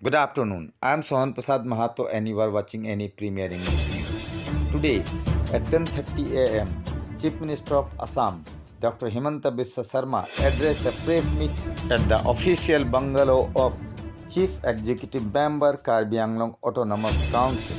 Good afternoon. I am Sohan Prasad Mahato and you are watching any Premier English News. Today at 10:30 a.m., Chief Minister of Assam, Dr. Himanta Biswa Sarma, addressed a press meet at the official bungalow of Chief Executive Member Karbi Anglong Autonomous Council.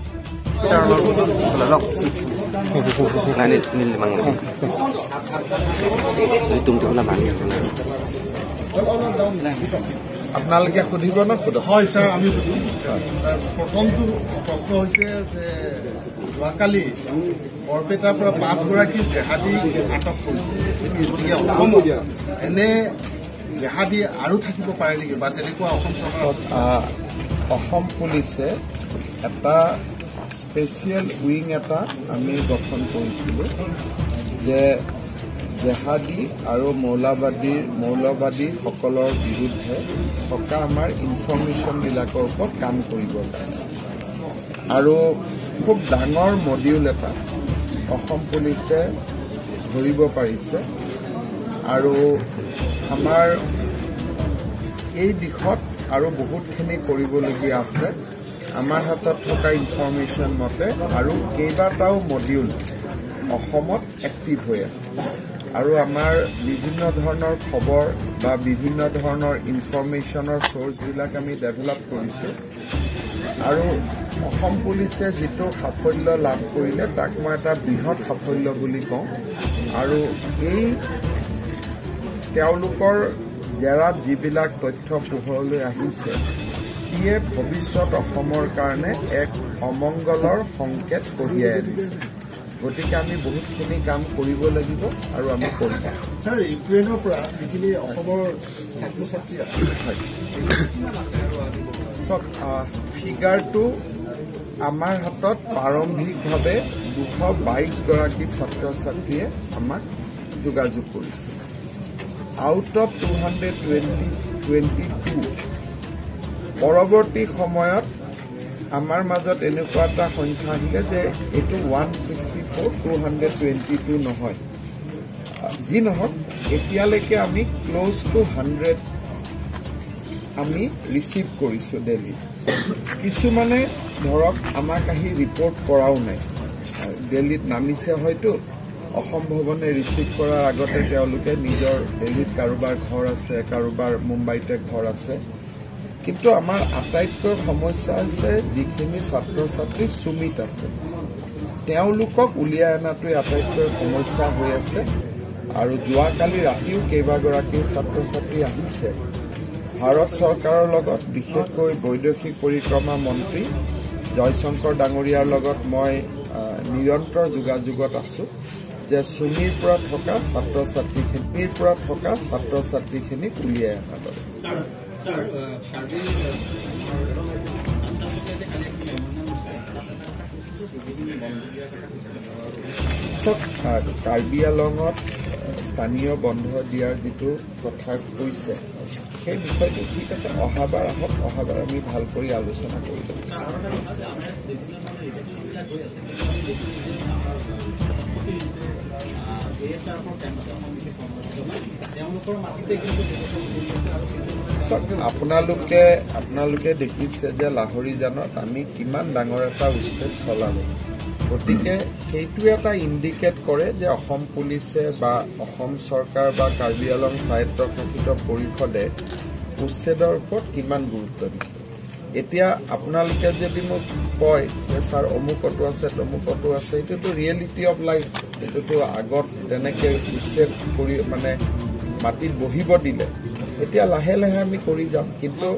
আপোনালোকে সুধিব না হয় sir আমি প্রথমটো প্রশ্ন হয়েছে যে যোৱাকালি বৰপেটাৰ পৰা 5 গৰাকী জেহাদী আটক কৰিছে গতিকে অসমত এনে জেহাদী আৰু থাকিব পাৰে নেকি বা তেনেকুৱা অসম চৰকাৰৰ অসম পুলিচে এটা স্পেচিয়েল উইং এটা আমি গঠন কৰিছিলোঁ যে জেহাদী আৰু মৌলবাদীসকলৰ বিৰুদ্ধে থকা আমাৰ ইনফৰমেশ্যনবিলাকৰ ওপৰত কাম কৰিব লাগে আৰু খুব ডাঙৰ মডিউল এটা অসম পুলিচে ধৰিব পাৰিছে আৰু আমাৰ এই দিশত আৰু বহুতখিনি কৰিবলগীয়া আছে আমাৰ হাতত থকা ইনফৰমেশ্যন মতে আৰু কেইবাটাও মডিউল অসমত এক্টিভ হৈ আছে আৰু আমাৰ বিভিন্ন ধৰণৰ খবৰ বা বিভিন্ন ধৰণৰ ইনফৰমেশ্যনৰ চ'ৰ্চবিলাক আমি ডেভেলপ কৰিছোঁ আৰু অসম পুলিচে যিটো সাফল্য লাভ কৰিলে তাক মই এটা বৃহৎ সাফল্য বুলি কওঁ আৰু এই তেওঁলোকৰ জেৰাত যিবিলাক তথ্য পোহৰলৈ আহিছে ইয়ে ভৱিষ্যত অসমৰ কাৰণে এক অমংগলৰ সংকেত কঢ়িয়াই আনিছে গতিকে আমি বহুতখিনি কাম কৰিব লাগিব আৰু আমি কৰিম স্যার ইউক্ৰেইনৰ পৰা যিখিনি অসমৰ ছাত্ৰ ছাত্ৰী আছে ফিগাৰটো আমাৰ হাতত প্ৰাৰম্ভিকভাৱে 222 গৰাকী ছাত্ৰ ছাত্ৰীয়ে আমাক যোগাযোগ কৰিছে আউট অফ 222 পৰৱৰ্তী সময়ত আমাৰ মাজত এনেকুৱা এটা সংখ্যা আহিলে যে এইটো 164,222 নহয় যি নহওক এতিয়ালৈকে আমি ক্ল'জ টু 100 আমি ৰিচিভ কৰিছোঁ ডেইলি কিছুমানে ধৰক আমাক আহি ৰিপৰ্ট কৰাও নাই দিল্লীত নামিছে হয়তো অসম ভৱনে ৰিচিভ কৰাৰ আগতে তেওঁলোকে নিজৰ দিল্লীত কাৰোবাৰ ঘৰ আছে কাৰোবাৰ মুম্বাইতে ঘৰ আছে কিন্তু আমাৰ আটাইতকৈ সমস্যা আছে যিখিনি ছাত্ৰ ছাত্ৰী সুমিত আছে তেওঁলোকক উলিয়াই অনাটোৱে আটাইতকৈ সমস্যা হৈ আছে আৰু যোৱাকালি ৰাতিও কেইবাগৰাকীও ছাত্ৰ ছাত্ৰী আহিছে ভাৰত চৰকাৰৰ লগত বিশেষকৈ বৈদেশিক পৰিক্ৰমা মন্ত্ৰী জয়শংকৰ ডাঙৰীয়াৰ লগত মই নিৰন্তৰ যোগাযোগত আছো যে সুমিৰ পৰা থকা ছাত্ৰ ছাত্ৰীখিনিক উলিয়াই অনা দৰে কাৰ্বি আংলঙত স্থানীয় বন্ধ দিয়াৰ যিটো কথা কৈছে সেই বিষয়টো ঠিক আছে অহাবাৰ আহক অহাবাৰ আমি ভাল কৰি আলোচনা কৰি ল'ম আপোনালোকে দেখিছে যে লাহৰীজানত আমি কিমান ডাঙৰ এটা উচ্ছেদ চলালো গতিকে সেইটো এটা ইণ্ডিকেট কৰে যে অসম পুলিচে বা অসম চৰকাৰ বা কাৰ্বি আংলং স্বায়ত্তশাসিত পৰিষদে উচ্ছেদৰ ওপৰত কিমান গুৰুত্ব দিছে এতিয়া আপোনালোকে যদি মোক কয় যে ছাৰ অমুকতো আছে তমুকতো আছে এইটোতো ৰিয়েলিটি অফ লাইফ এইটোতো আগত তেনেকৈ উচ্ছেদ কৰি মানে মাটিত বহিব দিলে এতিয়া লাহে লাহে আমি কৰি যাম কিন্তু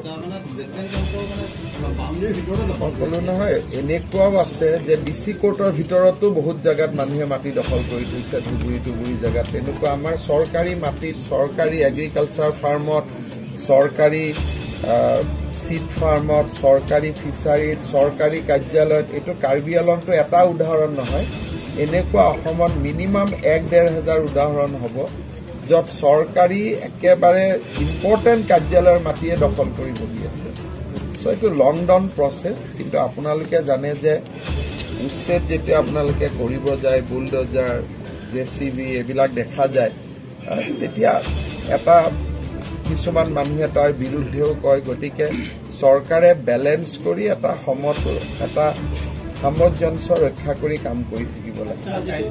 সকলো নহয় এনেকুৱাও আছে যে ডিচি কোৰ্টৰ ভিতৰতো বহুত জেগাত মানুহে মাটি দখল কৰি থৈছে ধুবুৰী জেগাত তেনেকুৱা আমাৰ চৰকাৰী মাটিত চৰকাৰী এগ্ৰিকালচাৰ ফাৰ্মত চৰকাৰী চিড ফাৰ্মত চৰকাৰী ফিচাৰীত চৰকাৰী কাৰ্যালয়ত এইটো কাৰ্বি আংলংটো এটা উদাহৰণ নহয় এনেকুৱা অসমত মিনিমাম 1,500 উদাহৰণ হ'ব য'ত চৰকাৰী একেবাৰে ইম্পৰ্টেণ্ট কাৰ্যালয়ৰ মাটিয়ে দখল কৰি বহি আছে চ' এইটো লং ডাউন প্ৰচেছ কিন্তু আপোনালোকে জানে যে উচ্ছেদ যেতিয়া আপোনালোকে কৰিব যায় বুলডজাৰ JCB এইবিলাক দেখা যায় তেতিয়া এটা কিছুমান মানুহে তাৰ বিৰুদ্ধেও কয় গতিকে চৰকাৰে বেলেন্স কৰি এটা সামঞ্জস্য ৰক্ষা কৰি কাম কৰি থাকিব লাগে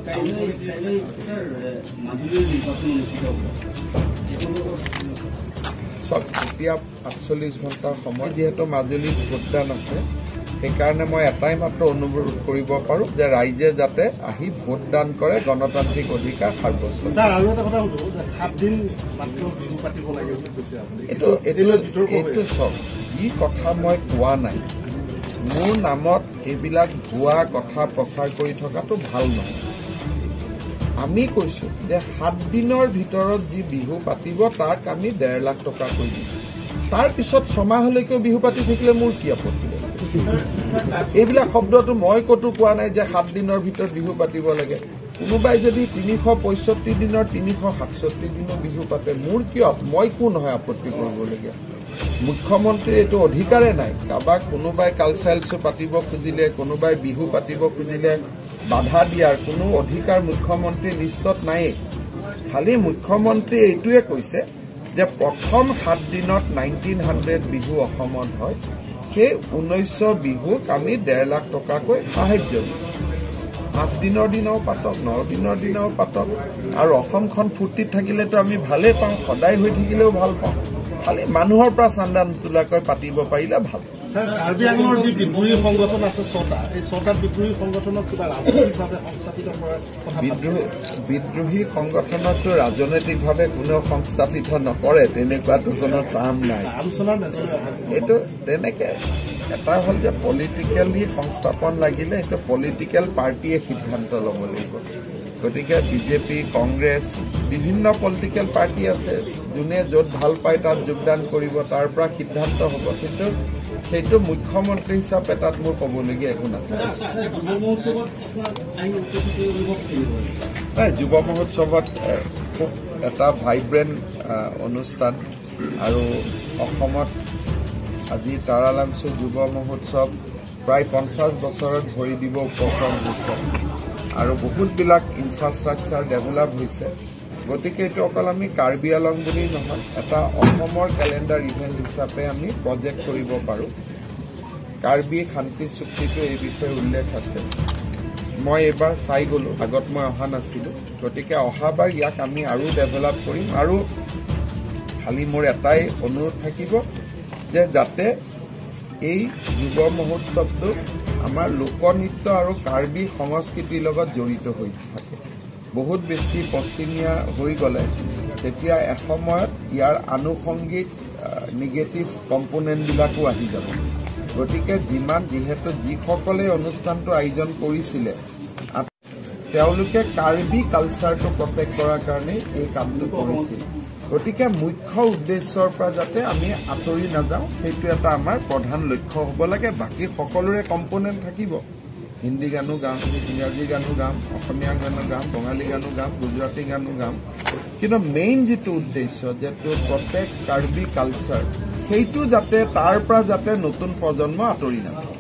এতিয়া ৪৮ ঘণ্টাৰ সময় যিহেতু মাজুলীত ভোটদান আছে সেইকাৰণে মই এটাই মাত্ৰ অনুৰোধ কৰিব পাৰোঁ যে ৰাইজে যাতে আহি ভোটদান কৰে গণতান্ত্ৰিক অধিকাৰ সাব্যস্ত এইটো চব যি কথা মই কোৱা নাই মোৰ নামত এইবিলাক ভুৱা কথা প্ৰচাৰ কৰি থকাটো ভাল নহয় আমি কৈছো যে ৭ দিনৰ ভিতৰত যি বিহু পাতিব তাক আমি ১.৫ লাখ টকা কৰি দিম তাৰ পিছত ৬ মাহলৈকে বিহু পাতি থাকিলে মোৰ কি আপত্তি আছে এইবিলাক শব্দটো মই কতো কোৱা নাই যে ৭ দিনৰ ভিতৰত বিহু পাতিব লাগে কোনোবাই যদি ৩৬৫ দিনৰ ৩৬৭ দিনৰ বিহু পাতে মোৰ কিয় মই কোন হয় আপত্তি কৰিবলগীয়া মুখ্যমন্ত্ৰীৰ এইটো অধিকাৰে নাই কাৰোবাক কোনোবাই কালচাৰেল শ্ব' পাতিব খুজিলে কোনোবাই বিহু পাতিব খুজিলে বাধা দিয়াৰ কোনো অধিকাৰ মুখ্যমন্ত্ৰীৰ লিষ্টত নায়েই খালি মুখ্যমন্ত্ৰীয়ে এইটোৱে কৈছে যে প্ৰথম ৭ দিনত 1900 বিহু অসমত হয় সেই ১৯০০ বিহুক আমি ১.৫ লাখ টকাকৈ সাহায্য দিম ৮ দিনৰ দিনাও পাতক ৯ দিনৰ দিনাও পাতক আৰু অসমখন ফূৰ্তিত থাকিলেতো আমি ভালেই পাওঁ সদায় হৈ থাকিলেও ভাল পাওঁ খালি মানুহৰ পৰা চান্দা নোতোলাকৈ পাতিব পাৰিলে ভাল কাৰ্বি আংলঙৰ যি বিদ্ৰোহী সংগঠন আছে ৬টা এই ৬টা বিদ্ৰোহী সংগঠনক কিবা ৰাজনৈতিকভাৱে সংস্থাপিত কৰাৰ কথা বিদ্ৰোহী সংগঠনকতো ৰাজনৈতিকভাৱে কোনেও সংস্থাপিত নকৰে তেনেকুৱাতো কোনো টাৰ্ম নাই আলোচনাৰ মেজলৈ এইটো তেনেকে এটা হ'ল যে পলিটিকেলি সংস্থাপন লাগিলে এইটো পলিটিকেল পাৰ্টিয়ে সিদ্ধান্ত ল'ব লাগিব গতিকে বিজেপি কংগ্ৰেছ বিভিন্ন পলিটিকেল পাৰ্টি আছে যোনে য'ত ভাল পায় তাত যোগদান কৰিব তাৰ পৰা সিদ্ধান্ত হ'ব কিন্তু সেইটো মুখ্যমন্ত্ৰী হিচাপে তাত মোৰ ক'বলগীয়া একো নাছিল যুৱ মহোৎসৱত খুব এটা ভাইব্ৰেণ্ট অনুষ্ঠান আৰু অসমত আজি তাৰালাংচু যুৱ মহোৎসৱ প্ৰায় ৫০ বছৰত ভৰি দিব উপক্ৰম হৈছে আৰু বহুতবিলাক ইনফ্ৰাষ্ট্ৰাকচাৰ ডেভেলপ হৈছে গতিকে এইটো অকল আমি কাৰ্বি আংলং বুলি নহয় এটা অসমৰ কেলেণ্ডাৰ ইভেণ্ট হিচাপে আমি প্ৰজেক্ট কৰিব পাৰোঁ কাৰ্বি শান্তি চুক্তিটো এই বিষয়ে উল্লেখ আছে মই এইবাৰ চাই গ'লোঁ আগত মই অহা নাছিলোঁ গতিকে অহাবাৰ ইয়াক আমি আৰু ডেভেলপ কৰিম আৰু খালি মোৰ এটাই অনুৰোধ থাকিব যে যাতে এই যুৱ মহোৎসৱটো আমাৰ লোকনৃত্য আৰু কাৰ্বি সংস্কৃতিৰ লগত জড়িত হৈ থাকে বহুত বেছি পশ্চিমীয়া হৈ গ'লে তেতিয়া এসময়ত ইয়াৰ আনুষংগিক নিগেটিভ কম্পনেণ্টবিলাকো আহি যাব গতিকে যিহেতু যিসকলে অনুষ্ঠানটো আয়োজন কৰিছিলে তেওঁলোকে কাৰ্বি কালচাৰটো প্ৰটেক্ট কৰাৰ কাৰণে এই কামটো কৰিছিল গতিকে মুখ্য উদ্দেশ্যৰ পৰা যাতে আমি আঁতৰি নাযাওঁ সেইটো এটা আমাৰ প্ৰধান লক্ষ্য হ'ব লাগে বাকী সকলোৰে কম্পনেণ্ট থাকিব হিন্দী গানো গাম ইংৰাজী গানো গাম অসমীয়া গানো গাম বঙালী গানো গাম গুজৰাটী গানো গাম কিন্তু মেইন যিটো উদ্দেশ্য যিটো প্ৰটেক্ট কাৰ্বি কালচাৰ সেইটো যাতে তাৰ পৰা যাতে নতুন প্ৰজন্ম আঁতৰি নাযায়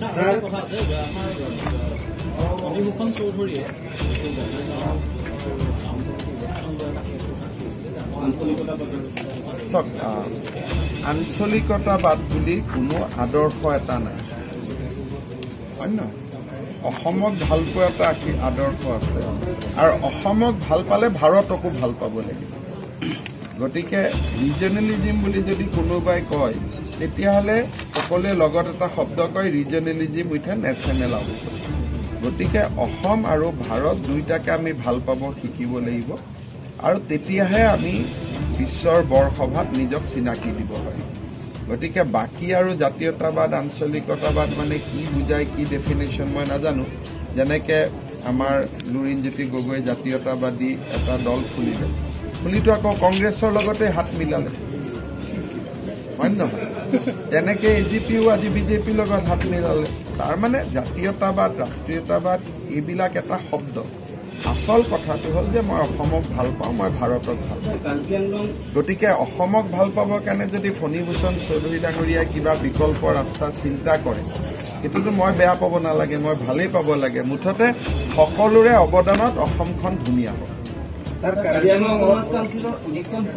আঞ্চলিকতাবাদ বুলি কোনো আদৰ্শ এটা নাই অন্য অসমক ভাল পোৱা এটা আদৰ্শ আছে আৰু অসমক ভাল পালে ভাৰতকো ভাল পাব লাগিব গতিকে ৰিজনেলিজিম বুলি যদি কোনোবাই কয় তেতিয়াহ'লে সকলোৱে লগত এটা শব্দ কয় regionalism with a national outlook গতিকে অসম আৰু ভাৰত দুয়োটাকে আমি ভাল পাব শিকিব লাগিব আৰু তেতিয়াহে আমি বিশ্বৰ বৰসভাত নিজক চিনাকি দিব পাৰিম গতিকে বাকী আৰু জাতীয়তাবাদ আঞ্চলিকতাবাদ মানে কি বুজায় কি ডেফিনেশ্যন মই নাজানো যেনেকৈ আমাৰ লুৰিণজ্যোতি গগৈ জাতীয়তাবাদী এটা দল খুলিটো আকৌ কংগ্ৰেছৰ লগতে হাত মিলালে হয় নহয় তেনেকৈ এজিপিও আজি বিজেপিৰ লগত হাত মিলালে তাৰমানে জাতীয়তাবাদ ৰাষ্ট্ৰীয়তাবাদ এইবিলাক এটা শব্দ আচল কথাটো হ'ল যে মই অসমক ভাল পাওঁ মই ভাৰতক ভাল পাওঁ গতিকে অসমক ভাল পাবৰ কাৰণে যদি ফণীভূষণ চৌধুৰী ডাঙৰীয়াই কিবা বিকল্প ৰাস্তা চিন্তা কৰে সেইটোতো মই বেয়া পাব নালাগে মই ভালেই পাব লাগে মুঠতে সকলোৰে অৱদানত অসমখন ধুনীয়া হ'ব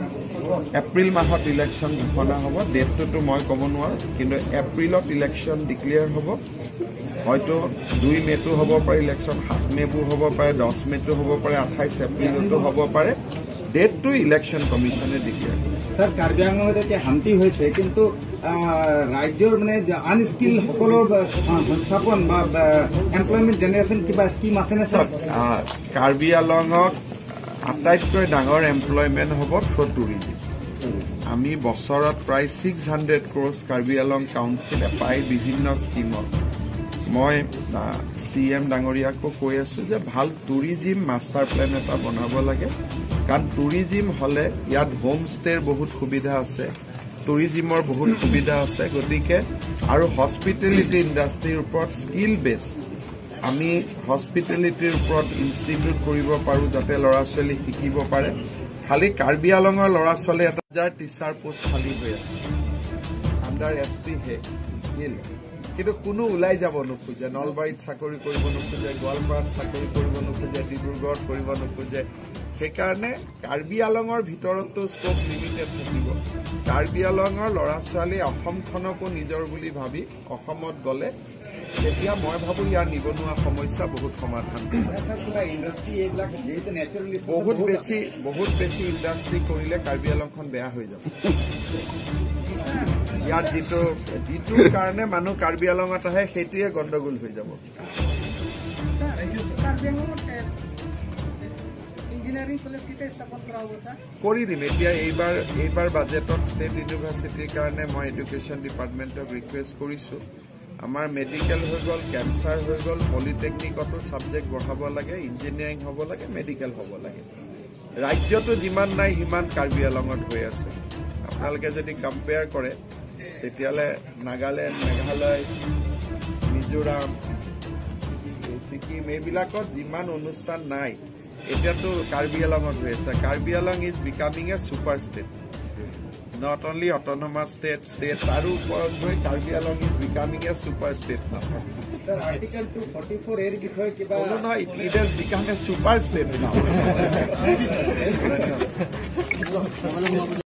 এপ্ৰিল মাহত ইলেকশ্যন ঘোষণা হ'ব ডেটটোতো মই ক'ব নোৱাৰোঁ কিন্তু এপ্ৰিলত ইলেকশ্যন ডিক্লেয়াৰ হ'ব হয়তো 2 মেটো হ'ব পাৰে ইলেকশ্যন 7 মেবো হ'ব পাৰে 10 মেটো হ'ব পাৰে 28 এপ্ৰিলতো হ'ব পাৰে ডেটটো ইলেকশ্যন কমিশ্যনে ডিক্লেয়াৰ কৰে স্যার কাৰ্বি আংলঙত এতিয়া শান্তি হৈছে কিন্তু ৰাজ্যৰ মানে আনস্কিল সকলৰ সংস্থাপন বা এমপ্লয়মেণ্ট জেনেৰেশ্যন কিবা স্কিম আছেনে স্যাৰ কাৰ্বি আংলঙত আটাইতকৈ ডাঙৰ এমপ্লয়মেণ্ট হ'ব থ্ৰু টুৰিজিম আমি বছৰত প্ৰায় 600 ক্ৰ'ৰ্ছ কাৰ্বি আংলং কাউন্সিলে পায় বিভিন্ন স্কিমত মই CM ডাঙৰীয়াকো কৈ আছো যে ভাল টুৰিজিম মাষ্টাৰ প্লেন এটা বনাব লাগে কাৰণ টুৰিজিম হলে ইয়াত হোম ষ্টেৰ বহুত সুবিধা আছে টুৰিজিমৰ বহুত সুবিধা আছে গতিকে আৰু হস্পিটেলিটি ইণ্ডাষ্ট্ৰীৰ ওপৰত স্কিল বেছ আমি হস্পিটেলিটিৰ ওপৰত ইনষ্টিটিউট কৰিব পাৰো যাতে ল'ৰা ছোৱালী শিকিব পাৰে খালি কাৰ্বি আংলঙৰ ল'ৰা ছোৱালী 1000 টিচাৰ পোষ্ট খালী হৈ আছে আণ্ডাৰ ST হিল কিন্তু কোনো ওলাই যাব নোখোজে নলবাৰীত চাকৰি কৰিব নোখোজে গোৱালপাৰাত চাকৰি কৰিব নোখোজে ডিব্ৰুগড়ত কৰিব নোখোজে সেইকাৰণে কাৰ্বি আংলঙৰ ভিতৰতো স্কোপ লিমিটেড থাকিব কাৰ্বি আংলঙৰ ল'ৰা ছোৱালী অসমখনকো নিজৰ বুলি ভাবি অসমত গ'লে তেতিয়া মই ভাবো ইয়াৰ নিবনুৱা সমস্যা বহুত সমাধান বহুত বেছি ইণ্ডাষ্ট্ৰী কৰিলে কাৰ্বি আংলংখন বেয়া হৈ যাব ইয়াত যিটোৰ কাৰণে মানুহ কাৰ্বি আংলঙত আহে সেইটোৱে গণ্ডগোল হৈ যাব কৰি দিম এতিয়া এইবাৰ বাজেটত ষ্টেট ইউনিভাৰ্চিটিৰ কাৰণে মই এডুকেশ্যন ডিপাৰ্টমেণ্টক ৰিকুৱেষ্ট কৰিছো আমাৰ মেডিকেল হৈ গ'ল কেঞ্চাৰ হৈ গ'ল পলিটেকনিকতো ছাবজেক্ট বঢ়াব লাগে ইঞ্জিনিয়াৰিং হ'ব লাগে মেডিকেল হ'ব লাগে ৰাজ্যতো যিমান নাই সিমান কাৰ্বি আংলঙত হৈ আছে আপোনালোকে যদি কম্পেয়াৰ কৰে তেতিয়াহ'লে নাগালেণ্ড মেঘালয় মিজোৰাম ছিকিম এইবিলাকত যিমান অনুষ্ঠান নাই এতিয়াতো কাৰ্বি আংলঙত হৈ আছে Karbi Anglong is becoming a super state not only autonomous state আৰু ওপৰত গৈ Karbi Anglong is becoming a super state article 244 এৰ বিষয়ে কিবা নহয় it is become a super state